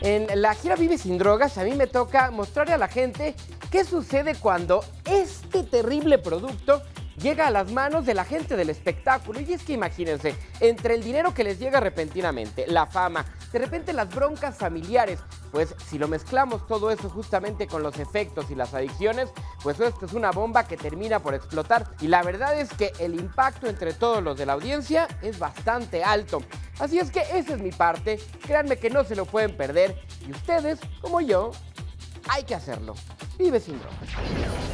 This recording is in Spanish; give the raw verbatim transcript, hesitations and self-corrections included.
En la gira Vive Sin Drogas, a mí me toca mostrarle a la gente qué sucede cuando este terrible producto llega a las manos de la gente del espectáculo. Y es que imagínense, entre el dinero que les llega repentinamente, la fama, de repente las broncas familiares, pues si lo mezclamos todo eso justamente con los efectos y las adicciones, pues esto es una bomba que termina por explotar. Y la verdad es que el impacto entre todos los de la audiencia es bastante alto. Así es que esa es mi parte, créanme que no se lo pueden perder. Y ustedes, como yo, hay que hacerlo. Vive Sin Drogas.